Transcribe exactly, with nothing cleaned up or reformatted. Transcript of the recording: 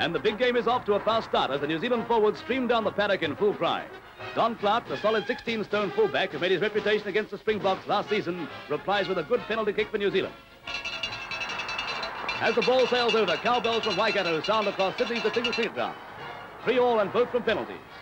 And the big game is off to a fast start as the New Zealand forwards stream down the paddock in full cry. Don Clark, the solid sixteen stone fullback who made his reputation against the Springboks last season, replies with a good penalty kick for New Zealand. As the ball sails over, cowbells from Waikato sound across Sydney's distinguished street ground. Three all and both from penalties.